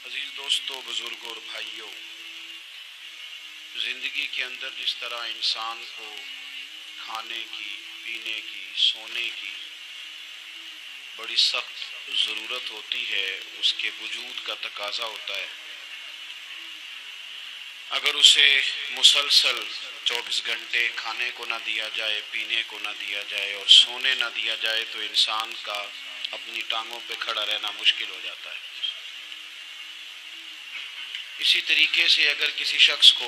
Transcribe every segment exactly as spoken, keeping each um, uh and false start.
अजीज दोस्तों, बुजुर्गों और भाइयों, ज़िंदगी के अंदर जिस तरह इंसान को खाने की, पीने की, सोने की बड़ी सख्त ज़रूरत होती है, उसके वजूद का तकाजा होता है। अगर उसे मुसलसल चौबीस घंटे खाने को ना दिया जाए, पीने को ना दिया जाए और सोने ना दिया जाए तो इंसान का अपनी टांगों पे खड़ा रहना मुश्किल हो जाता है। इसी तरीके से अगर किसी शख्स को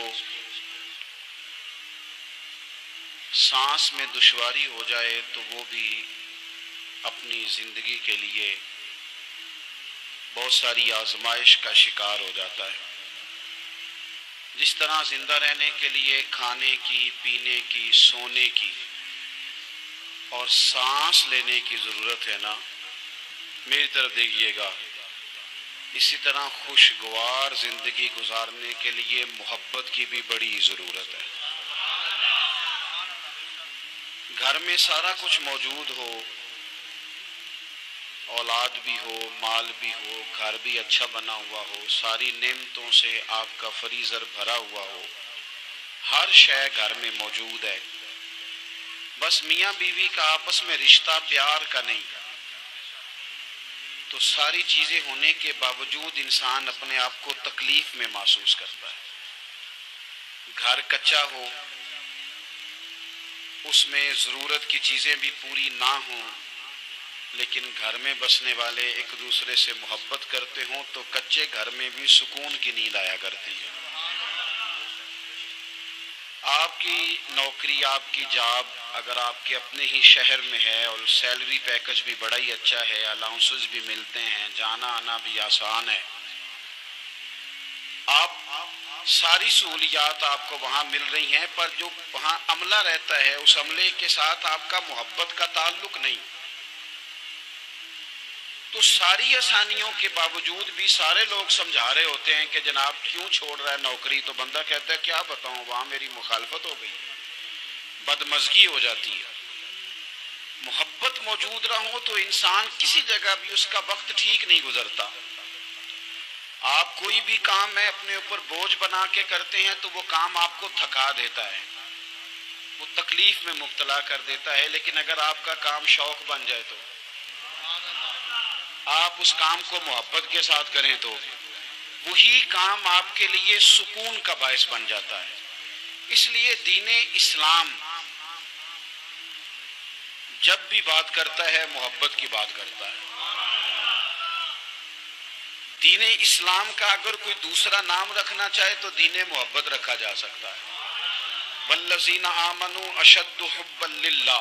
सांस में दुश्वारी हो जाए तो वो भी अपनी ज़िंदगी के लिए बहुत सारी आजमाइश का शिकार हो जाता है। जिस तरह जिंदा रहने के लिए खाने की, पीने की, सोने की और सांस लेने की ज़रूरत है ना, मेरी तरफ देखिएगा, इसी तरह खुशगवार ज़िंदगी गुजारने के लिए मोहब्बत की भी बड़ी ज़रूरत है। घर में सारा कुछ मौजूद हो, औलाद भी हो, माल भी हो, घर भी अच्छा बना हुआ हो, सारी नेमतों से आपका फ्रीज़र भरा हुआ हो, हर शय घर में मौजूद है, बस मियाँ बीवी का आपस में रिश्ता प्यार का नहीं, तो सारी चीज़ें होने के बावजूद इंसान अपने आप को तकलीफ में महसूस करता है। घर कच्चा हो, उसमें ज़रूरत की चीज़ें भी पूरी ना हों, लेकिन घर में बसने वाले एक दूसरे से मोहब्बत करते हों तो कच्चे घर में भी सुकून की नींद आया करती है। आपकी नौकरी, आपकी जॉब अगर आपके अपने ही शहर में है और सैलरी पैकेज भी बड़ा ही अच्छा है, अलाउंसेस भी मिलते हैं, जाना आना भी आसान है, आप सारी सहूलियात आपको वहाँ मिल रही हैं, पर जो वहाँ अमला रहता है उस अमले के साथ आपका मोहब्बत का ताल्लुक नहीं, तो सारी आसानियों के बावजूद भी सारे लोग समझा रहे होते हैं कि जनाब क्यों छोड़ रहा है नौकरी, तो बंदा कहता है क्या बताऊं, वहाँ मेरी मुखालफत हो गई, बदमज़गी हो जाती है। मोहब्बत मौजूद ना हो तो इंसान किसी जगह भी उसका वक्त ठीक नहीं गुजरता। आप कोई भी काम है अपने ऊपर बोझ बना के करते हैं तो वो काम आपको थका देता है, वो तकलीफ में मुब्तला कर देता है, लेकिन अगर आपका काम शौक बन जाए तो आप उस काम को मोहब्बत के साथ करें तो वही काम आपके लिए सुकून का बायस बन जाता है। इसलिए दीने इस्लाम जब भी बात करता है मोहब्बत की बात करता है। दीने इस्लाम का अगर कोई दूसरा नाम रखना चाहे तो दीने मोहब्बत रखा जा सकता है। वल्लज़ीना आमनू अशद्दु हुब्बन लिल्लाह,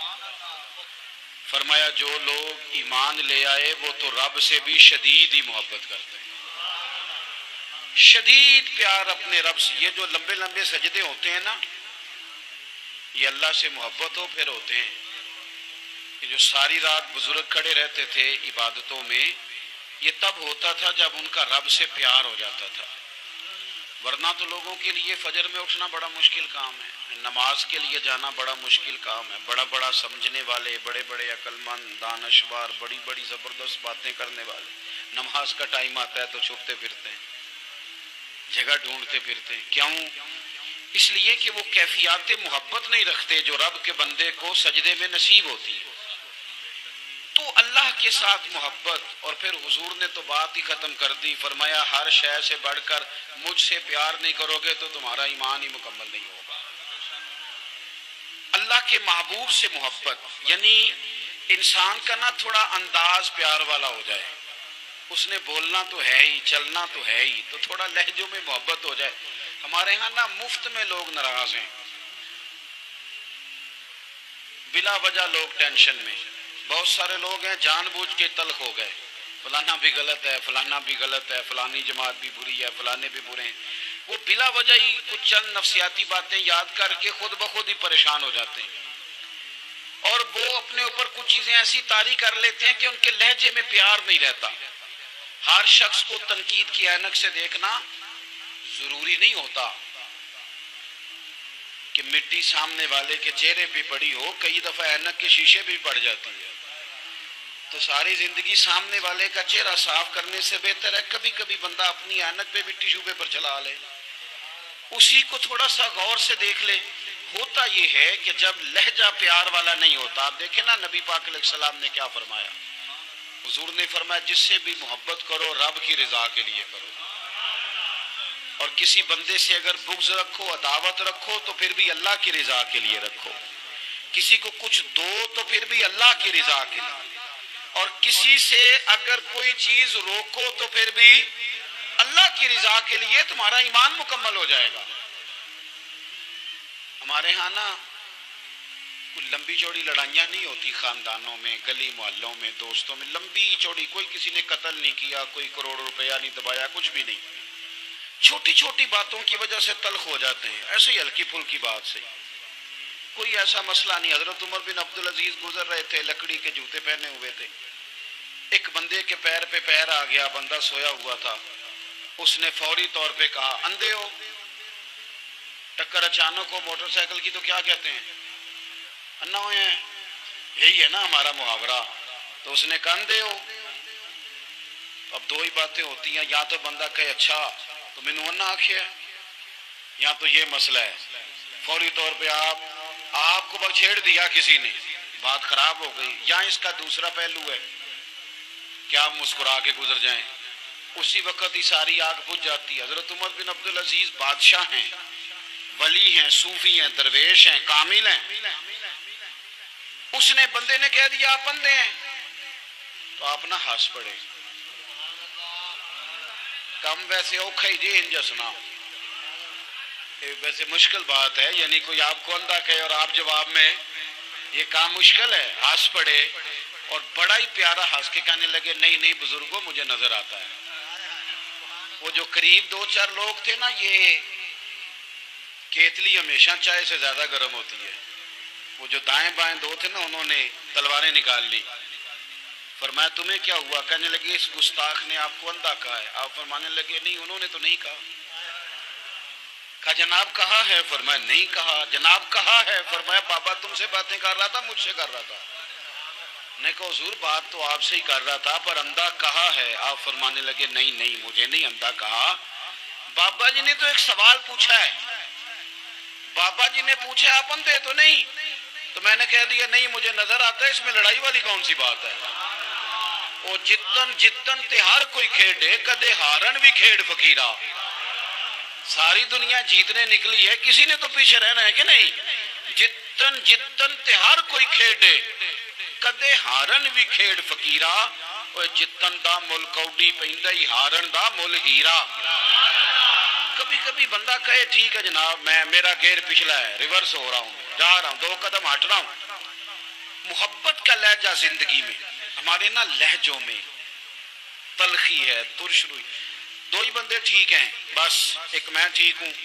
फरमाया जो लोग ईमान ले आए वो तो रब से भी शदीद ही मोहब्बत करते हैं, शदीद प्यार अपने रब से। ये जो लंबे लंबे सजदे होते हैं ना, ये अल्लाह से मोहब्बत हो फिर होते हैं। ये जो सारी रात बुजुर्ग खड़े रहते थे इबादतों में, ये तब होता था जब उनका रब से प्यार हो जाता था, वरना तो लोगों के लिए फजर में उठना बड़ा मुश्किल काम है, नमाज के लिए जाना बड़ा मुश्किल काम है। बड़ा बड़ा समझने वाले, बड़े बड़े अक्लमंद, दानश्वर, बड़ी बड़ी ज़बरदस्त बातें करने वाले, नमाज का टाइम आता है तो छुपते फिरते हैं, जगह ढूंढते फिरते हैं। क्यों? इसलिए कि वो कैफियत मोहब्बत नहीं रखते जो रब के बंदे को सजदे में नसीब होती है। तो अल्लाह के साथ मोहब्बत, और फिर हुजूर ने तो बात ही ख़त्म कर दी, फरमाया हर शय से बढ़कर मुझसे प्यार नहीं करोगे तो तुम्हारा ईमान ही मुकम्मल नहीं होगा। अल्लाह के महबूब से मोहब्बत यानी इंसान का ना थोड़ा अंदाज प्यार वाला हो जाए, उसने बोलना तो है ही, चलना तो है ही, तो थोड़ा लहजों में मोहब्बत हो जाए। हमारे यहाँ ना मुफ्त में लोग नाराज हैं, बिला वजह लोग टेंशन में, बहुत सारे लोग हैं जानबूझ के तल्ख हो गए, फलाना भी गलत है, फलाना भी गलत है, फलानी जमात भी बुरी है, फलाने भी बुरे हैं। वो बिला वजह ही कुछ चंद नफसियाती बातें याद करके खुद ब खुद ही परेशान हो जाते हैं, और वो अपने ऊपर कुछ चीजें ऐसी तारी कर लेते हैं कि उनके लहजे में प्यार नहीं रहता। हर शख्स को तनकीद की ऐनक से देखना जरूरी नहीं होता कि मिट्टी सामने वाले के चेहरे पे पड़ी हो, कई दफा ऐनक के शीशे भी पड़ जाती है। तो सारी जिंदगी सामने वाले का चेहरा साफ करने से बेहतर है कभी कभी बंदा अपनी ऐनक पे भी टिश्यू पेपर चला ले, उसी को थोड़ा सा गौर से देख ले। होता यह है कि जब लहजा प्यार वाला नहीं होता, आप देखें ना नबी पाक अलैहिस्सलाम ने क्या फरमाया, हुजूर ने फरमाया जिससे भी मोहब्बत करो रब की रिजा के लिए करो, और किसी बंदे से अगर बुग़्ज़ रखो, अदावत रखो तो फिर भी अल्लाह की रिजा के लिए रखो, किसी को कुछ दो तो फिर भी अल्लाह की रिजा के लिए, और किसी से अगर कोई चीज रोको तो फिर भी अल्लाह की रिजा के लिए, तुम्हारा ईमान मुकम्मल हो जाएगा। हमारे यहाँ ना कोई लंबी चौड़ी लड़ाइयाँ नहीं होती, खानदानों में, गली मोहल्लों में, दोस्तों में लंबी चौड़ी, कोई किसी ने कत्ल नहीं किया, कोई करोड़ रुपया नहीं दबाया, कुछ भी नहीं, छोटी छोटी बातों की वजह से तल्ख हो जाते हैं, ऐसे ही हल्की फुल्की बात से, कोई ऐसा मसला नहीं। हजरत उमर बिन अब्दुल अजीज गुजर रहे थे, लकड़ी के जूते पहने हुए थे, एक बंदे के पैर पे पैर आ गया, बंदा सोया हुआ था, उसने फौरी तौर पे कहा अंधे हो। टक्कर अचानक हो मोटरसाइकिल की तो क्या कहते हैं, अन्ना हुए हैं, यही है ना हमारा मुहावरा। तो उसने कहा अंधे हो। अब दो ही बातें होती हैं, या तो बंदा कहे अच्छा तो मैनू अन्ना आखिया, या तो ये मसला है फौरी तौर पे आप आपको बछेड़ दिया किसी ने, बात खराब हो गई, या इसका दूसरा पहलू है कि आप मुस्कुरा के गुजर जाएं, उसी वक्त ही सारी आग बुझ जाती है। हजरत उमर बिन अब्दुल अजीज बादशाह हैं, वली हैं, सूफी हैं, दरवेश हैं, कामिल हैं, उसने बंदे ने कह दिया आप अंधे हैं, तो आप ना हंस पड़े, कम वैसे औखा ही जी इंजा सुना, वैसे मुश्किल बात है, यानी कोई आपको अंधा कहे और आप जवाब में, ये काम मुश्किल है। हंस पड़े और बड़ा ही प्यारा हंस के कहने लगे नहीं नहीं बुजुर्गों मुझे नजर आता है। वो जो करीब दो चार लोग थे ना, ये केतली हमेशा चाय से ज्यादा गर्म होती है, वो जो दाएं बाएं दो थे ना, उन्होंने तलवारें निकाल ली। फरमाया तुम्हें क्या हुआ? कहने लगे इस गुस्ताख ने आपको अंधा कहा है। आप फरमाने लगे नहीं उन्होंने तो नहीं कहा। कहा जनाब कहा है? फरमाया नहीं कहा। जनाब कहा है? फरमाया बाबा तुमसे बातें कर रहा था, मुझसे कर रहा था। ने कहा हुजूर बात तो आपसे ही कर रहा था, पर अंधा कहा है। आप फरमाने लगे नहीं नहीं मुझे नहीं अंधा कहा, बाबा जी ने तो एक सवाल पूछा है। बाबा जी ने पूछा आप अंधे तो नहीं? तो मैंने कह दिया नहीं मुझे नजर आता है, इसमें लड़ाई वाली कौन सी बात है। ओ जितन जितन ते हर कोई खेडे, कदे हारन भी खेड फकीरा। सारी दुनिया जीतने निकली है, किसी ने तो पीछे रहना है कि नहीं। जितन जितन ते हर कोई खेडे, कदे हारन भी खेड फकीरा। और जितन दा मुल कौडी पैंदा ही, हारन दा मुल हीरा। कभी कभी बंदा कहे ठीक है जनाब मैं मेरा गेयर पिछला है, रिवर्स हो रहा हूँ, जा रहा हूँ, दो कदम हट रहा हूँ। मोहब्बत का लहजा जिंदगी में, हमारे ना लहजों में तलखी है, तुरशरुई। दो ही बंदे ठीक हैं बस, एक मैं ठीक हूं,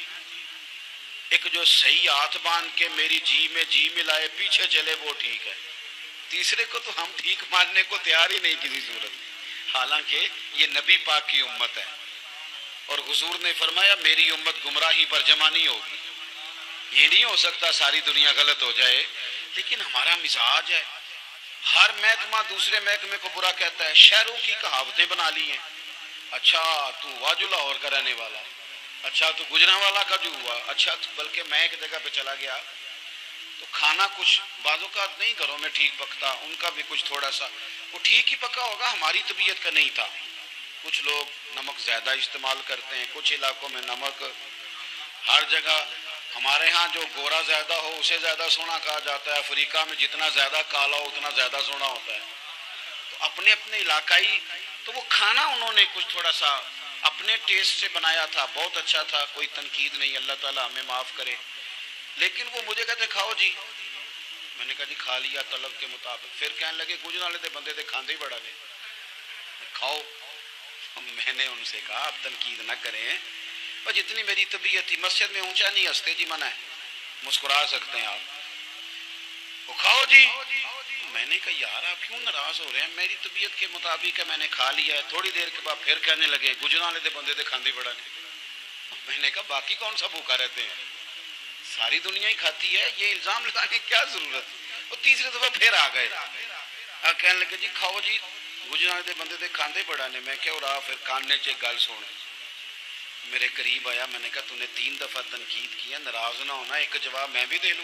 एक जो सही हाथ बांध के मेरी जी में जी मिलाए पीछे चले वो ठीक है। तीसरे को तो हम ठीक मानने को तैयार ही नहीं किसी सूरत। हालांकि ये नबी पाक की उम्मत है और हुजूर ने फरमाया मेरी उम्मत गुमराही पर जमा नहीं होगी। ये नहीं हो सकता सारी दुनिया गलत हो जाए, लेकिन हमारा मिजाज है, हर महकमा दूसरे महकमे को बुरा कहता है। शहरों की कहावतें बना ली हैं, अच्छा तू हुआ जो लाहौर का रहने वाला, अच्छा तू गुजरांवाला का जो हुआ, अच्छा बल्कि मैं एक जगह पे चला गया तो खाना कुछ बाजों का नहीं घरों में ठीक पकता, उनका भी कुछ थोड़ा सा वो ठीक ही पका होगा, हमारी तबीयत का नहीं था। कुछ लोग नमक ज़्यादा इस्तेमाल करते हैं, कुछ इलाकों में नमक हर जगह। हमारे यहाँ जो गोरा ज़्यादा हो उसे ज़्यादा सोना कहा जाता है, अफ्रीका में जितना ज़्यादा काला हो उतना ज़्यादा सोना होता है। तो अपने अपने इलाकाई, तो वो खाना उन्होंने कुछ थोड़ा सा अपने टेस्ट से बनाया था, बहुत अच्छा था, कोई तनकीद नहीं, अल्लाह ताला हमें माफ़ करे। लेकिन वो मुझे कहते खाओ जी, मैंने कहा जी खा लिया तलब के मुताबिक। फिर कहने लगे गुजर वाले बंदे दे खाते ही बड़ा ने, खाओ। मैंने उनसे कहा आप तनकीद ना करें, और जितनी मेरी तबीयत थी, मस्जिद में ऊंचा नहीं हंसते जी, मना है, मुस्कुरा सकते हैं आप, वो खाओ जी। मैंने कहा यार आप क्यों नाराज हो रहे हैं, मेरी तबीयत के मुताबिक है, मैंने खा लिया है। थोड़ी देर के बाद फिर कहने लगे गुजरा वाले बंदे दे खांदे बड़ा ने। मैंने कहा बाकी कौन सा भूखा रहते हैं, सारी दुनिया ही खाती है, ये इल्जाम लगाने की क्या जरूरत। और तीसरी दफा फिर आ गए, कहने लगे जी खाओ जी, गुजरात के बंदे तो खाते बड़ा ने। मैं क्या रहा फिर कानने च गल सुन। मेरे करीब आया, मैंने कहा तूने तीन दफा तनकीद किया, नाराज ना होना, एक जवाब मैं भी दे लूँ।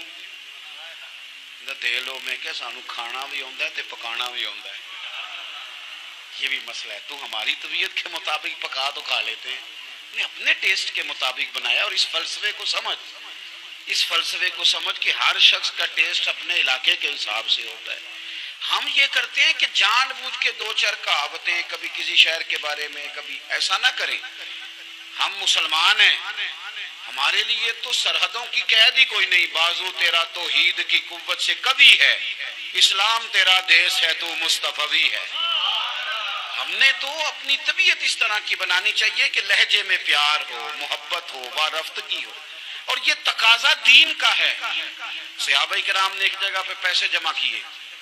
दे लो। मैं क्या सानू खाना भी आता है तो पकाना भी आता है, ये भी मसला है। तू हमारी तबीयत के मुताबिक पका तो खा लेते हैं, ने अपने टेस्ट के मुताबिक बनाया। और इस फलसफे को समझ, इस फलसफे को समझ कि हर शख्स का टेस्ट अपने इलाके के हिसाब से होता है। हम ये करते हैं कि जानबूझ के दो चार कहावतें कभी किसी शहर के बारे में, कभी ऐसा ना करें। हम मुसलमान हैं, हमारे लिए तो सरहदों की कैद ही कोई नहीं। बाजू तेरा तौहीद की कुव्वत से कभी है, इस्लाम तेरा देश है, तू मुस्तफवी है। हमने तो अपनी तबीयत इस तरह की बनानी चाहिए कि लहजे में प्यार हो, मोहब्बत हो, वारफ्तगी हो। और ये तकाजा दीन का है। सहाबा किराम ने एक जगह पे पैसे जमा किए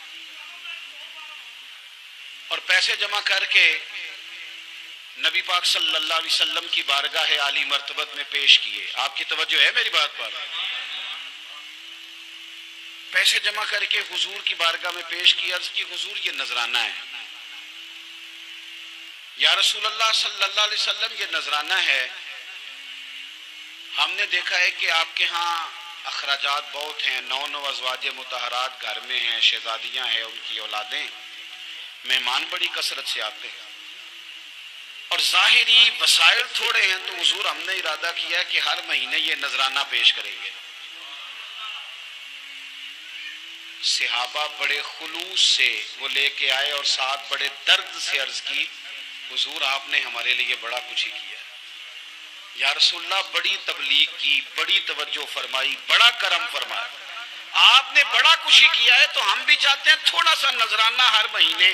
और पैसे जमा करके नबी पाक सल्लल्लाहु अलैहि वसल्लम की बारगाह आली मर्तबत में पेश किए। आपकी तवज्जो है मेरी बात पर? पैसे जमा करके हुजूर की बारगाह में पेश किया। अर्ज की हुजूर ये नजराना है। या रसूलल्लाह सल्लल्लाहु अलैहि वसल्लम ये नजराना है। हमने देखा है कि आपके यहाँ अखराजात बहुत हैं, नौ नौ अज़वाज मुतहरात घर में हैं, शहजादियाँ हैं, उनकी औलादें, मेहमान बड़ी कसरत से आते हैं और ज़ाहिरी वसाइल थोड़े हैं। तो हुजूर हमने इरादा किया कि हर महीने ये नजराना पेश करेंगे। सहाबा बड़े खुलूस से वो लेके आए और साथ बड़े दर्द से अर्ज की, हुजूर आपने हमारे लिए बड़ा कुछ ही किया। या रसूलल्लाह बड़ी तबलीग की, बड़ी तवज्जो फरमाई, बड़ा करम फरमाया, आपने बड़ा कुछ ही किया है। तो हम भी चाहते हैं थोड़ा सा नजराना हर महीने।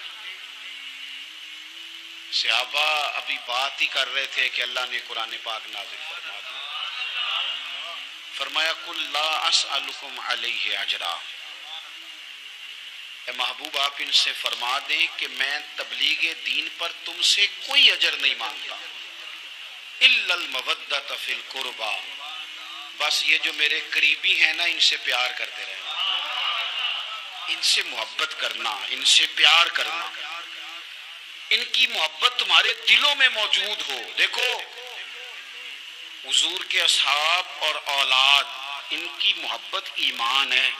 सहाबा अभी बात ही कर रहे थे कि अल्लाह ने कुरान पाक नाज़िल फरमा दिया। फरमाया कुल ला अस्अलुकुम अलैहि अजरा, ए महबूब आप इनसे फरमा दें कि मैं तबलीग दीन पर तुमसे कोई अजर नहीं मांगता, इल्लल मवद्दत फिल कुर्बा, बस ये जो मेरे करीबी हैं ना, इनसे प्यार करते रहना, इनसे मोहब्बत करना, इनसे प्यार करना, इनकी मोहब्बत तुम्हारे दिलों में मौजूद हो। देखो हुजूर के असहाब और औलाद, इनकी मोहब्बत ईमान है।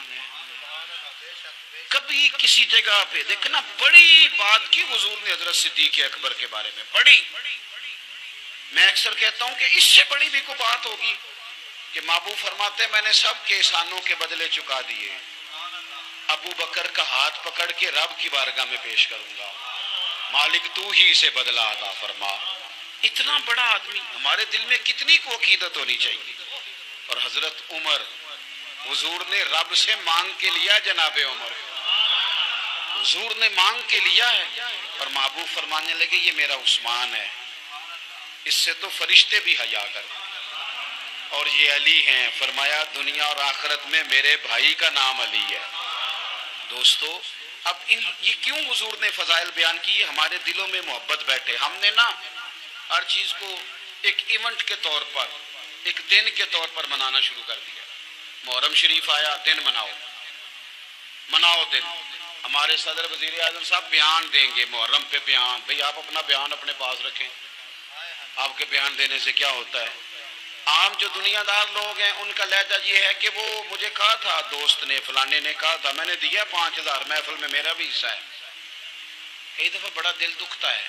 कभी किसी जगह पे देखना बड़ी बात की हुजूर ने हजरत सिद्दीक अकबर के बारे में, बड़ी, मैं अक्सर कहता हूं कि इससे बड़ी भी कोई बात होगी कि महबूब फरमाते मैंने सब के एहसानों के बदले चुका दिए, अबू बकर का हाथ पकड़ के रब की बारगाह में पेश करूंगा, मालिक तू ही इसे बदला अता फरमा। इतना बड़ा आदमी, हमारे दिल में कितनी को अकीदत होनी चाहिए। और हजरत उमर, हुजूर ने रब से मांग के लिया, जनाबे उमर हुजूर ने मांग के लिया है और महबूब फरमाने लगे ये मेरा उस्मान है, इससे तो फरिश्ते भी हया कर। और ये अली हैं, फरमाया दुनिया और आखिरत में मेरे भाई का नाम अली है। दोस्तों अब इन ये क्यों हुजूर ने फजाइल बयान की? हमारे दिलों में मोहब्बत बैठे। हमने ना हर चीज को एक इवेंट के तौर पर, एक दिन के तौर पर मनाना शुरू कर दिया। मुहर्रम शरीफ आया, दिन मनाओ, मनाओ दिन। हमारे सदर वजीर आजम साहब बयान देंगे मुहर्रम पे बयान। भाई आप अपना बयान अपने पास रखें, आपके बयान देने से क्या होता है? आम जो दुनियादार लोग हैं उनका लहजा ये है कि वो मुझे कहा था, दोस्त ने, फलाने ने कहा था, मैंने दिया पांच हजार महफिल में, मेरा भी हिस्सा है। कई दफा बड़ा दिल दुखता है।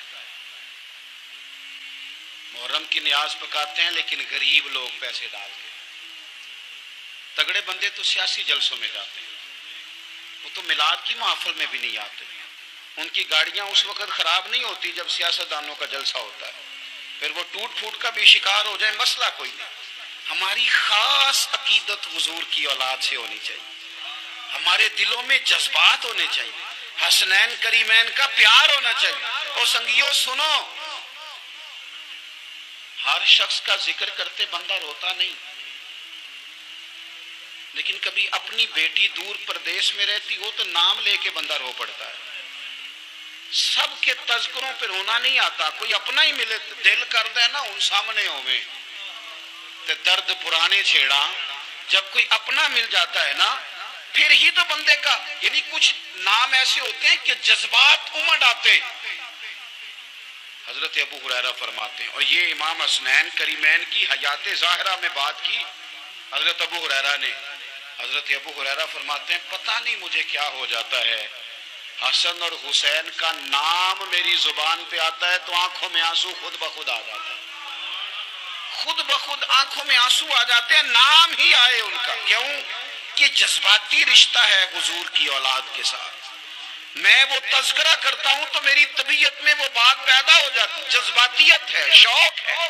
मुहर्रम की न्याज पकाते हैं लेकिन गरीब लोग पैसे डाल के, तगड़े बंदे तो सियासी जलसों में जाते हैं, वो तो मिलाद की महफिल में भी नहीं आते। उनकी गाड़ियां उस वक्त खराब नहीं होती जब सियासतदानों का जलसा होता है, फिर वो टूट फूट का भी शिकार हो जाए, मसला कोई नहीं। हमारी खास अकीदत हुजूर की औलाद से होनी चाहिए। हमारे दिलों में जज्बात होने चाहिए, हसनैन करीमैन का प्यार होना चाहिए। और संगियों सुनो, हर शख्स का जिक्र करते बंदा रोता नहीं, लेकिन कभी अपनी बेटी दूर प्रदेश में रहती हो तो नाम लेके बंदा रो पड़ता है। सबके तज़किरों पे रोना नहीं आता, कोई अपना ही मिले दिल कर दे ना उन सामने होवे ते दर्द पुराने छेड़ा। जब कोई अपना मिल जाता है ना फिर ही तो बंदे का, यानी कुछ नाम ऐसे होते हैं कि जज्बात उमड़ आते हैं। हजरत अबू हुरैरा फरमाते हैं, और ये इमाम हसनैन करीमैन की हयात ज़ाहिरा में बात की हजरत अबू हुरैरा ने। हजरत अबू हुरैरा फरमाते हैं, पता नहीं मुझे क्या हो जाता है, हसन और हुसैन का नाम मेरी जुबान पे आता है तो आंखों में आंसू खुद ब खुद आ जाता है, खुद ब खुद आंखों में आंसू आ जाते हैं, नाम ही आए उनका। क्यों कि जज्बाती रिश्ता है हुजूर की औलाद के साथ। मैं वो तज़किरा करता हूं तो मेरी तबीयत में वो बात पैदा हो जाती, जज्बातियत है, शौक है।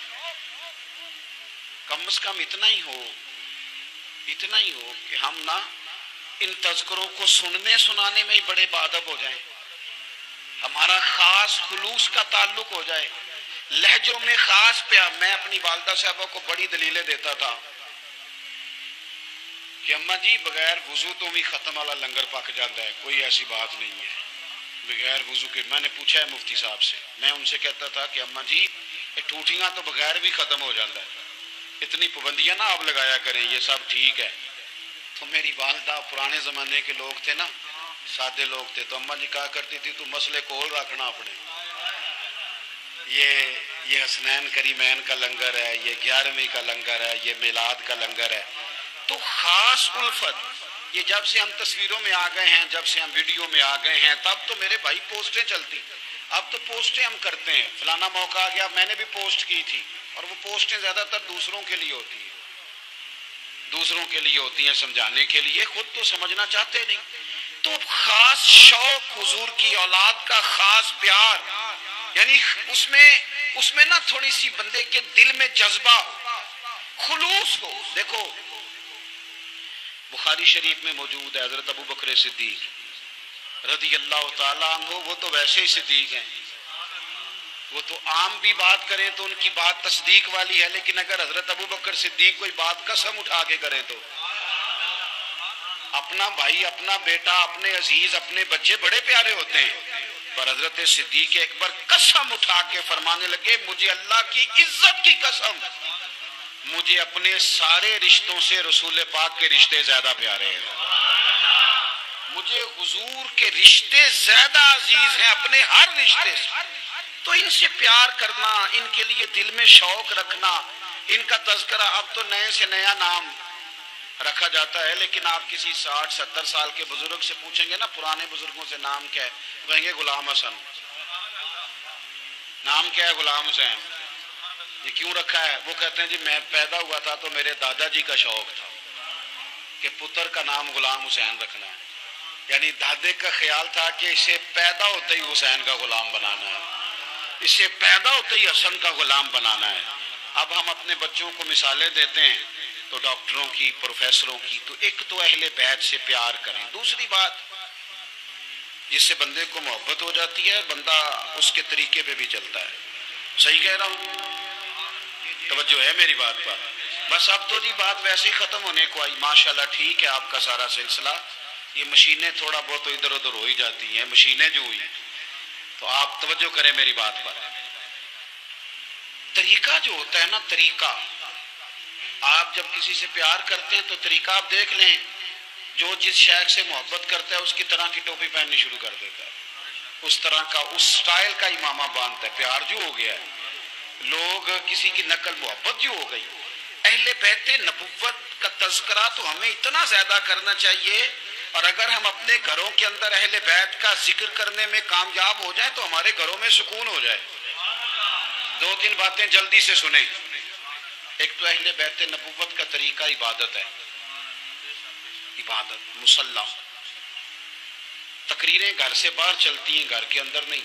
कम से कम इतना ही हो, इतना ही हो कि हम ना इन तज़किरों को सुनने सुनाने में ही बड़े बादब हो जाएं, हमारा खास खुलूस का ताल्लुक हो जाए, लहजों में खास प्यार। मैं अपनी वालदा साहबा को बड़ी दलीलें देता था कि अम्मा जी बगैर वजू तो भी खत्म वाला लंगर पक जाता है, कोई ऐसी बात नहीं है बगैर वजू के। मैंने पूछा है मुफ्ती साहब से, मैं उनसे कहता था कि अम्मा जी ये ठूठियाँ तो बगैर भी खत्म हो जाता है, इतनी पाबंदियाँ ना आप लगाया करें, ये सब ठीक है। तो मेरी वालदा पुराने ज़माने के लोग थे ना, सादे लोग थे, तो अम्मा जी कहा करती थी तू मसले कोल रखना अपने, ये ये हसनैन करीमैन का लंगर है, ये ग्यारहवीं का लंगर है, ये मिलाद का लंगर है। तो खास उल्फत, ये जब से हम तस्वीरों में आ गए हैं, जब से हम वीडियो में आ गए हैं, तब तो मेरे भाई पोस्टें चलती, अब तो पोस्टें हम करते हैं, फलाना मौका आ गया, मैंने भी पोस्ट की थी, और वो पोस्टें ज्यादातर दूसरों के लिए होती है, दूसरों के लिए होती हैं समझाने के लिए, खुद तो समझना चाहते नहीं। तो खास शौक हुजूर की औलाद का, खास प्यार, यानी उसमें उसमें ना थोड़ी सी बंदे के दिल में जज्बा हो, खुलूस हो। देखो बुखारी शरीफ में मौजूद है, हजरत अबू बकर सिद्दीक रज़ी अल्लाह ताला अन्हु, वो तो वैसे ही सिद्दीक हैं, वो तो आम भी बात करें तो उनकी बात तस्दीक वाली है, लेकिन अगर हजरत अबू बकर सिद्दीक कोई बात कसम उठा के करें तो अपना भाई, अपना बेटा, अपने अजीज, अपने बच्चे बड़े प्यारे होते हैं, पर हजरत सिद्दीक अकबर कसम उठा के फरमाने लगे, मुझे अल्लाह की इज्जत की कसम, मुझे अपने सारे रिश्तों से रसूल पाक के रिश्ते ज्यादा प्यारे हैं, मुझे हुजूर के रिश्ते ज्यादा अजीज हैं अपने हर रिश्ते से। तो इनसे प्यार करना, इनके लिए दिल में शौक रखना, इनका तज़किरा, अब तो नए से नया नाम रखा जाता है, लेकिन आप किसी साठ सत्तर साल के बुजुर्ग से पूछेंगे ना पुराने बुजुर्गों से नाम क्या है, कहेंगे गुलाम हसन। नाम क्या है? गुलाम हुसैन। ये क्यों रखा है? वो कहते हैं जी मैं पैदा हुआ था तो मेरे दादाजी का शौक था कि पुत्र का नाम गुलाम हुसैन रखना है, यानी दादे का ख्याल था कि इसे पैदा होते ही हुसैन का गुलाम बनाना है, इसे पैदा होते ही हसन का गुलाम बनाना है। अब हम अपने बच्चों को मिसालें देते हैं तो डॉक्टरों की, प्रोफेसरों की, तो एक तो अहले बैत से प्यार करें, दूसरी बात जिससे बंदे को मोहब्बत हो जाती है, बंदा उसके तरीके पे भी चलता है। सही कह रहा हूँ? तवज्जो है मेरी बात पर? बस अब तो जी बात वैसे ही खत्म होने को आई, माशाल्लाह ठीक है आपका सारा सिलसिला, ये मशीनें थोड़ा बहुत तो इधर उधर हो ही जाती हैं, मशीनें जो हुई, तो आप तवज्जो करें मेरी बात पर। तरीका जो होता है ना, तरीका, आप जब किसी से प्यार करते हैं तो तरीका आप देख लें, जो जिस शैख से मोहब्बत करता है उसकी तरह की टोपी पहननी शुरू कर देता है, उस तरह का, उस स्टाइल का इमामा बांधता है। प्यार जो हो गया है, लोग किसी की नकल, मोहब्बत जो हो गई। अहले बैते नबुव्वत का तज़किरा तो हमें इतना ज्यादा करना चाहिए, और अगर हम अपने घरों के अंदर अहले बैत का जिक्र करने में कामयाब हो जाए तो हमारे घरों में सुकून हो जाए। दो तीन बातें जल्दी से सुने। एक तो अहले बैत नबुव्वत का तरीका इबादत है, इबादत, मुसल्ला, तकरीरें घर से बाहर चलती हैं, घर के अंदर नहीं।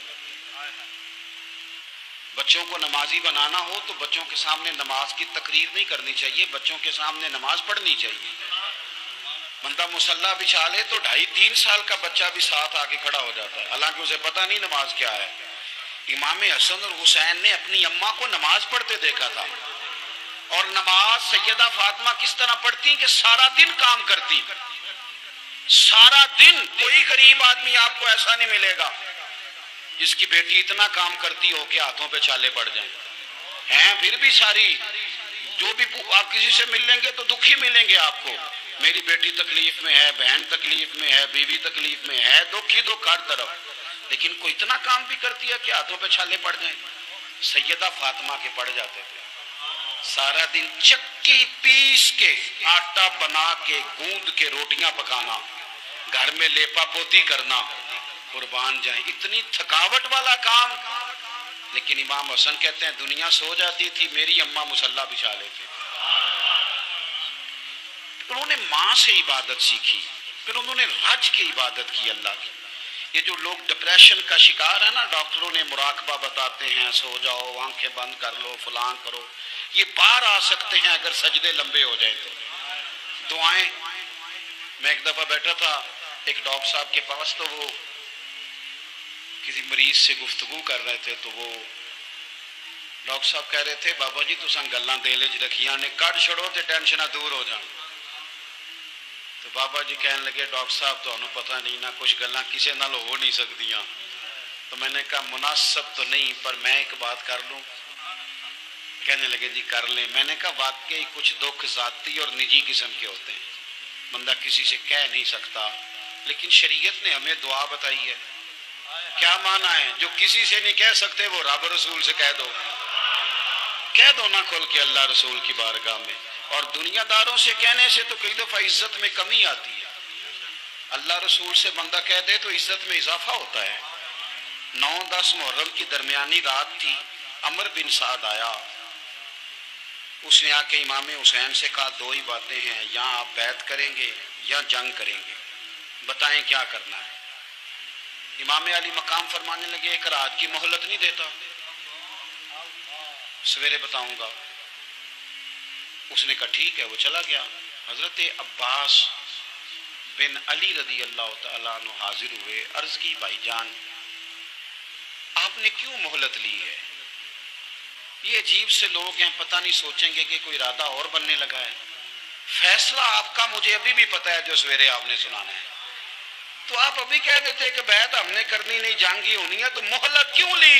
बच्चों को नमाजी बनाना हो तो बच्चों के सामने नमाज की तकरीर नहीं करनी चाहिए, बच्चों के सामने नमाज पढ़नी चाहिए। बंदा मुसल्ला बिछा ले तो ढाई तीन साल का बच्चा भी साथ आके खड़ा हो जाता है, हालांकि उसे पता नहीं नमाज क्या है। इमाम हसन और हुसैन ने अपनी अम्मा को नमाज पढ़ते देखा था, और नमाज सैयदा फातिमा किस तरह पढ़ती कि सारा दिन काम करती, सारा दिन। कोई गरीब आदमी आपको ऐसा नहीं मिलेगा जिसकी बेटी इतना काम करती हो कि हाथों पे छाले पड़ जाएं, हैं फिर भी सारी जो भी आप किसी से मिल लेंगे तो दुखी मिलेंगे आपको। मेरी बेटी तकलीफ में है, बहन तकलीफ में है, बीवी तकलीफ में है, दुख ही दुख हर तरफ। लेकिन कोई इतना काम भी करती है कि हाथों पे छाले पड़ जाए। सैयदा फातिमा के पड़ जाते थे। सारा दिन चक्की पीस के, आटा बना के, गूंद के रोटियां पकाना, घर में लेपा पोती करना, कुर्बान जाए, इतनी थकावट वाला काम। लेकिन इमाम हसन कहते हैं दुनिया सो जाती थी, मेरी अम्मा मुसल्ला बिछा लेते। उन्होंने माँ से इबादत सीखी, फिर उन्होंने रज के इबादत की अल्लाह की। ये जो लोग डिप्रेशन का शिकार है ना, डॉक्टरों ने मुराकबा बताते हैं, सो जाओ, आंखें बंद कर लो, फलां करो, ये बाहर आ सकते हैं अगर सजदे लंबे हो जाए तो। दुआएं, मैं एक दफा बैठा था एक डॉक्टर साहब के पास, तो वो किसी मरीज से गुफ्तगू कर रहे थे, तो वो डॉक्टर साहब कह रहे थे बाबा जी तुसां गल्लां दिल च रखियां ने, कढ़ छड़ो ते टेंशनां दूर हो जान। तो बाबा जी कहने लगे डॉक्टर साहब तुहानू पता नहीं ना, कुछ गल्लां किसी नाल हो नहीं सकदियां। तो मैंने कहा मुनासिब तो नहीं, पर मैं एक बात कर लूं। कहने लगे जी कर ले। मैंने कहा वाकई कुछ दुख जाती और निजी किस्म के होते हैं, बंदा किसी से कह नहीं सकता, लेकिन शरीयत ने हमें दुआ बताई है। क्या माना है? जो किसी से नहीं कह सकते वो रब रसूल से कह दो, कह दो ना खुल के अल्लाह रसूल की बारगाह में। और दुनियादारों से कहने से तो कई दफा इज्जत में कमी आती है, अल्लाह रसूल से बंदा कह दे तो इज्जत में इजाफा होता है। नौ दस मुहर्रम की दरमियानी रात थी, अमर बिन साद आया, उसने आके इमाम हुसैन से कहा दो ही बातें हैं, या आप बैत करेंगे या जंग करेंगे, बताएं क्या करना है। इमाम अली मकाम फरमाने लगे एक रात की मोहलत नहीं देता, सवेरे बताऊंगा। उसने कहा ठीक है, वो चला गया। हजरत अब्बास बिन अली रदी अल्लाह तआला अन्हु हाजिर हुए, अर्ज की भाईजान आपने क्यों मोहलत ली है? ये अजीब से लोग हैं, पता नहीं सोचेंगे कि कोई इरादा और बनने लगा है। फैसला आपका मुझे अभी भी पता है जो सवेरे आपने सुनाना है, तो आप अभी कह देते कि बैत हमने करनी नहीं, जंग ही होनी है, तो मोहलत क्यों ली?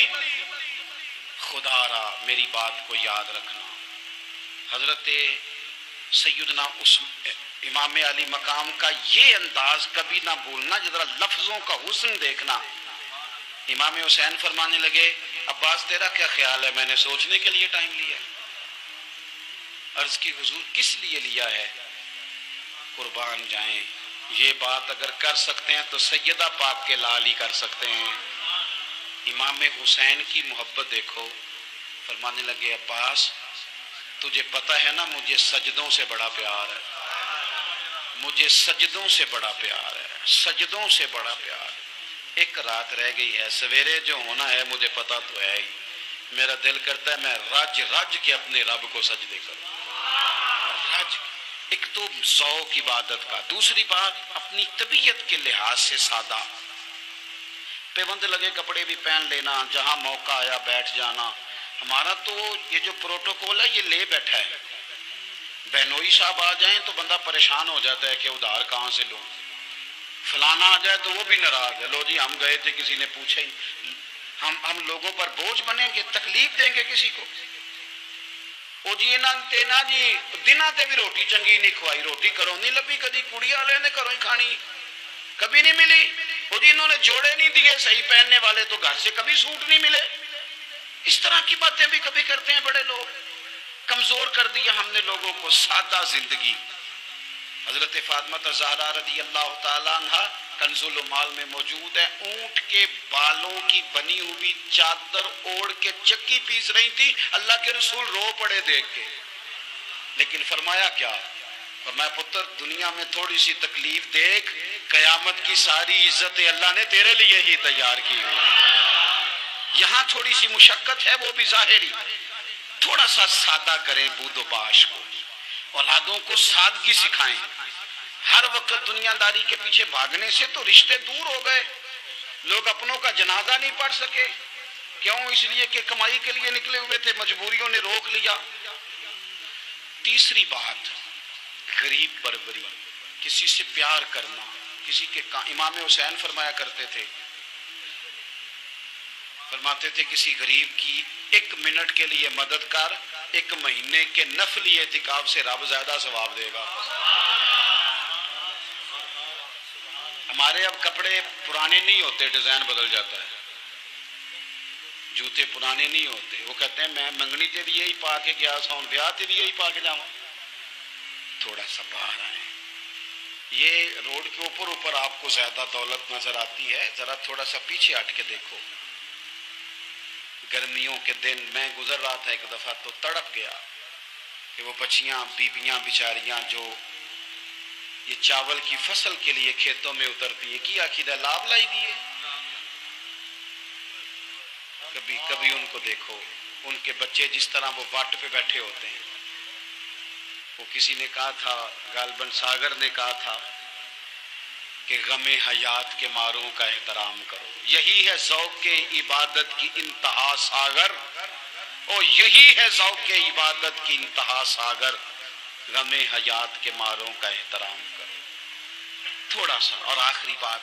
खुदारा मेरी बात को याद रखना। हजरत सैयदना उस इमाम अली मकाम का ये अंदाज कभी ना भूलना, जरा लफ्जों का हुस्न देखना। इमाम हुसैन फरमाने लगे अब्बास तेरा क्या ख्याल है? मैंने सोचने के लिए टाइम लिया। अर्ज की हुजूर किस लिए लिया है? कुर्बान जाएं, ये बात अगर कर सकते हैं तो सैयदा पाक के लाल ही कर सकते हैं। इमाम हुसैन की मोहब्बत देखो। फरमाने लगे अब्बास तुझे पता है ना मुझे सजदों से बड़ा प्यार है, मुझे सजदों से बड़ा प्यार है, सजदों से बड़ा प्यार। एक रात रह गई है, सवेरे जो होना है मुझे पता तो है ही। मेरा दिल करता है मैं रज रज के अपने रब को सजदे करूं। रज, एक तो ज़ौक़ इबादत का, दूसरी बात अपनी तबीयत के लिहाज से सादा, पेबंद लगे कपड़े भी पहन लेना, जहां मौका आया बैठ जाना। हमारा तो ये जो प्रोटोकॉल है ये ले बैठा है। बहनोई साहब आ जाएं तो बंदा परेशान हो जाता है कि उधार कहाँ से लूं, फलाना आ जाए तो वो भी नाराज है, लो जी हम गए थे किसी ने पूछा ही, हम हम लोगों पर बोझ बनेंगे, तकलीफ देंगे किसी को। ओ जी ना तेना जी दिना ते भी रोटी चंगी नहीं खवाई, रोटी करो नहीं लभी, कभी कुड़ी वाले ने करो ही खानी कभी नहीं मिली। ओ जी इन्होंने जोड़े नहीं दिए सही पहनने वाले, तो घर से कभी सूट नहीं मिले। इस तरह की बातें भी कभी करते हैं बड़े लोग। कमजोर कर दिया हमने लोगों को, सादा जिंदगी। हजरत फातिमा ज़हरा रदी अल्लाह तआला अन्हा कंजुल माल में मौजूद है, ऊंट के बालों की बनी हुई चादर ओढ़ के चक्की पीस रही थी। अल्लाह के रसूल रो पड़े देख के, लेकिन फरमाया क्या? फरमाया पुत्र दुनिया में थोड़ी सी तकलीफ देख, कयामत की सारी इज्जत अल्लाह ने तेरे लिए ही तैयार की हुई। यहाँ थोड़ी सी मुशक्कत है, वो भी जाहिरी। थोड़ा सा सादा करें बूदोबाश को, औलादों को सादगी सिखाएं। हर वक्त दुनियादारी के पीछे भागने से तो रिश्ते दूर हो गए, लोग अपनों का जनाजा नहीं पढ़ सके। क्यों? इसलिए कि कमाई के लिए निकले हुए थे, मजबूरियों ने रोक लिया। तीसरी बात गरीब परवरी, किसी से प्यार करना, किसी के का। इमाम हुसैन फरमाया करते थे फरमाते थे किसी गरीब की एक मिनट के लिए मदद कर, एक महीने के नफली एतिकाफ से रब ज्यादा सवाब देगा। हमारे अब कपड़े पुराने नहीं होते, डिजाइन बदल जाता है, जूते पुराने नहीं होते। वो कहते हैं मैं मंगनी से भी यही पा के गया, सौन ब्याह से भी यही पा के जाऊं। थोड़ा सा बाहर आए, ये रोड के ऊपर ऊपर आपको ज्यादा दौलत नजर आती है, जरा थोड़ा सा पीछे हट के देखो। गर्मियों के दिन मैं गुजर रहा था एक दफा, तो तड़प गया कि वो बच्चियां बीबियां बेचारियां जो ये चावल की फसल के लिए खेतों में उतरती है, कि आखिर लाभ लाई दिए। कभी कभी उनको देखो, उनके बच्चे जिस तरह वो वाट पे बैठे होते हैं। वो किसी ने कहा था, गालबन सागर ने कहा था कि गमे हयात के मारों का एहतराम करो, यही है ज़ौक़ के इबादत की इंतहा सागर। और यही है ज़ौक़ के इबादत की इंतहा सागर, गमे हयात के मारों का एहतराम करो। थोड़ा सा और आखिरी बात,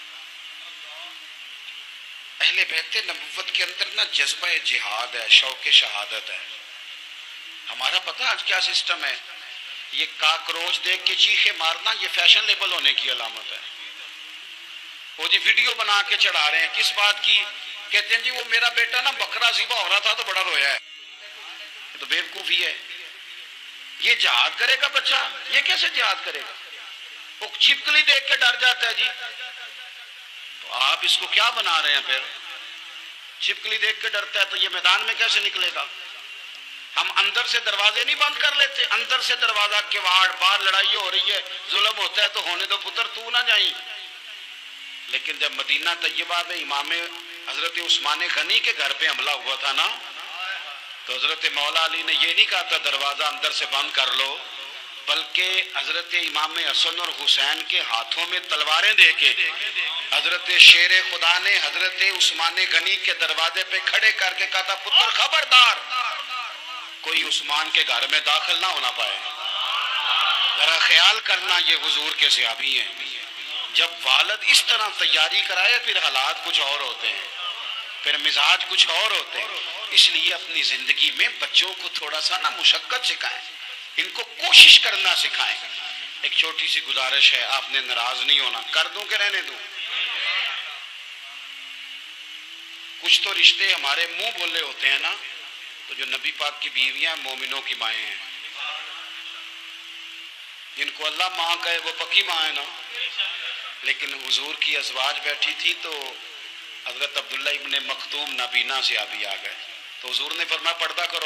अहले बैत नबुव्वत के अंदर ना जज्बा जिहाद है, शौक़ शहादत है। हमारा पता आज क्या सिस्टम है, ये काकरोच देख के चीखे मारना ये फैशन लेबल होने की अलामत है। वो जी वीडियो बना के चढ़ा रहे हैं, किस बात की? कहते हैं जी वो मेरा बेटा ना बकरा ज़िबा हो रहा था तो बड़ा रोया है। तो बेवकूफ़ी है, ये जिहाद करेगा बच्चा? ये कैसे जिहाद करेगा? वो छिपकली देख के डर जाता है जी। तो आप इसको क्या बना रहे हैं फिर? छिपकली देख के डरता है तो ये मैदान में कैसे निकलेगा? हम अंदर से दरवाजे नहीं बंद कर लेते, अंदर से दरवाजा किवाड़, बाहर लड़ाई हो रही है, जुल्म होता है तो होने दो पुत्र, तू ना जाई। लेकिन जब मदीना तैयबा में इमाम हजरत उस्मान गनी के घर पे हमला हुआ था ना, तो हजरत मौला अली ने ये नहीं कहा था दरवाजा अंदर से बंद कर लो, बल्कि हजरत इमाम हसन और हुसैन के हाथों में तलवारें देके हजरत शेर खुदा ने हजरत उस्मान गनी के दरवाजे पे खड़े करके कहा था, पुत्र खबरदार कोई उस्मान के घर में दाखिल ना होना पाए। जरा ख्याल करना, ये हुजूर के सहाबी हैं। जब वालिद इस तरह तैयारी कराए फिर हालात कुछ और होते हैं, फिर मिजाज कुछ और होते हैं। इसलिए अपनी जिंदगी में बच्चों को थोड़ा सा ना मुशक्कत सिखाएं, इनको कोशिश करना सिखाएं। एक छोटी सी गुजारिश है, आपने नाराज नहीं होना, कर दूं कि रहने दूं? कुछ तो रिश्ते हमारे मुंह बोले होते हैं ना, तो जो नबी पाक की बीवियां मोमिनों की माएँ हैं, जिनको अल्लाह माँ कहे वो पक्की माँ है ना। लेकिन हुजूर की अज़वाज बैठी थी तो हजरत अब्दुल्ला इब्ने मखतूम नाबीना से अभी आ गए, तो हुजूर ने फरमाया पर्दा करो,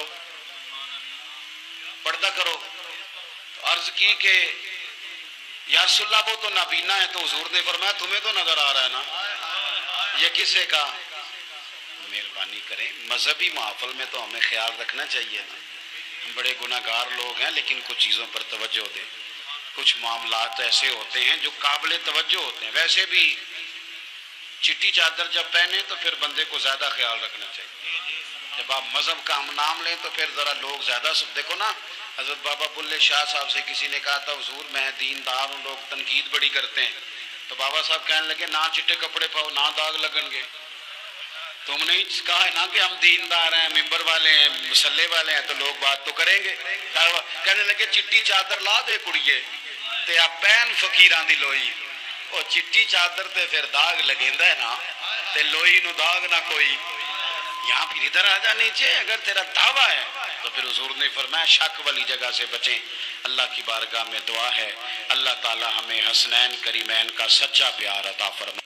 पर्दा करो। तो अर्ज की कि या रसूलल्लाह वो तो नाबीना है, तो हुजूर ने फरमाया तुम्हें तो नजर आ रहा है ना, ये किसे का? मेहरबानी करें, मजहबी माहौल में तो हमें ख्याल रखना चाहिए ना। हम बड़े गुनाहगार लोग हैं, लेकिन कुछ चीज़ों पर तवज्जो दें। कुछ मामलात ऐसे होते हैं जो काबिल तवज्जो होते हैं। वैसे भी चिट्टी चादर जब पहने तो फिर बंदे को ज़्यादा ख्याल रखना चाहिए। जब आप मजहब का नाम लें तो फिर ज़रा लोग ज़्यादा सब देखो ना। हज़रत बाबा बुल्ले शाह साहब से किसी ने कहा था, हुजूर मैं दीनदार हूँ, लोग तनकीद बड़ी करते हैं। तो बाबा साहब कहने लगे ना चिट्टे कपड़े पाओ ना दाग लगेंगे। तुमने ही कहा है ना कि हम दीनदार हैं, मिंबर वाले हैं, मसल्ले वाले हैं, तो लोग बात तो करेंगे। कहने लगे चिट्टी चादर ला दे कुड़िए ते आ पैन फकीरां दी लोई। ओ चिट्टी चादर ते फिर दाग लगेंदा है ना, ते लोई नु दाग ना कोई। यहाँ फिर इधर आ जा नीचे, अगर तेरा दावा है तो फिर हुजूर ने फरमाया शक वाली जगह से बचें। अल्लाह की बारगाह में दुआ है, अल्लाह ताला हमें हसनैन करीमैन का सच्चा प्यार अता फरमाए।